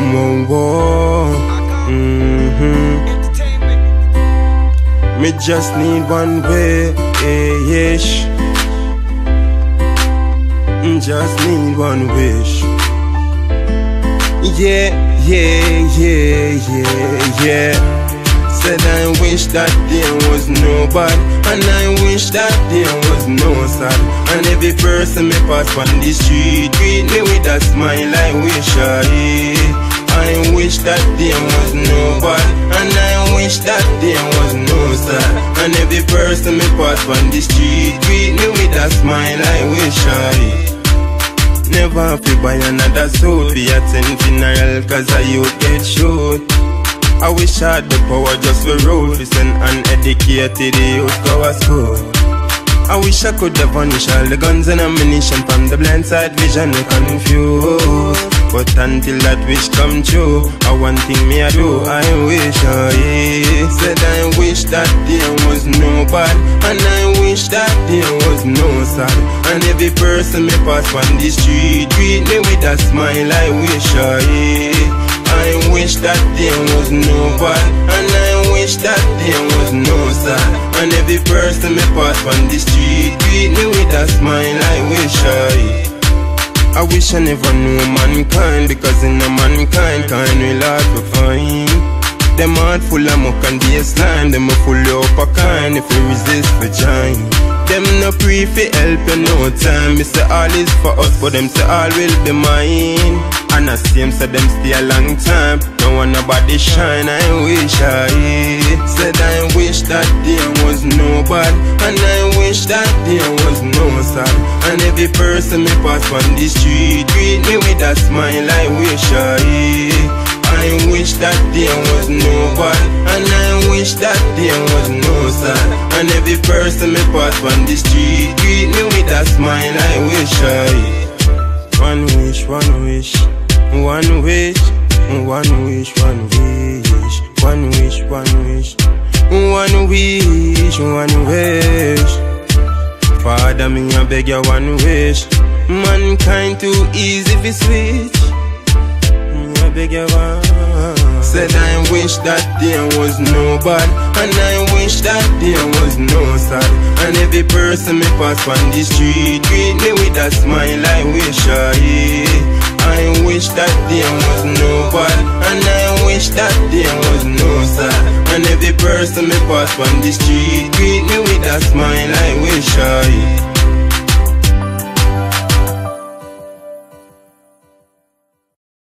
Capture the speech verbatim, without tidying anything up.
whoa, whoa. Mm-hmm. Me just need one way, ish. Just need one wish. Yeah, yeah, yeah, yeah, yeah. Said I wish that there was nobody, and I wish that there was no sad. And every person me pass on the street greet me with a smile. I wish I, I wish that there was nobody, and I wish that there was no sad. And every person me pass on the street greet me with a smile. I wish I never have to buy another suit, be attend funeral cause I youth get shot. I wish I had the power just for road, to send uneducated youth go to school. I wish I could have punished all the guns and ammunition from the blind side vision we confused. But until that wish come true, I one thing me I do, I wish I yeah. Said I wish that there was nobody, and I wish that there was no sad. And every person me pass on the street greet me with a smile. I wish I yeah. I wish that there was nobody, and I wish that there was no sad. And every person me pass on the street greet me with a smile. I wish I I wish I never knew mankind, because in a mankind kind will hard to find. Them heart full of muck and baseline, them a full up a kind if you resist for join. Them no pre fi help you no time. Me say all is for us, but them say all will be mine. And the same say them stay a long time. Don't want nobody shine. I wish I said I wish that there was nobody, and I wish that there was no sad. And every person me pass on the street greet me with a smile. I wish I I wish that there was nobody, and I wish that there was no sad. And every person me pass on the street greet me with a smile. I wish I one wish, one wish, one wish, one wish, one wish, one wish, one wish, one wish, one wish. Father, me I beg you one wish. Mankind too easy fi switch. I beg you one. Said I wish that there was nobody, and I wish that there was no sad. And every person me pass on the street greet me with a smile. I wish I I wish that there was nobody, and I wish that there was no sad. And every person me pass on the street greet me with a smile. I wish I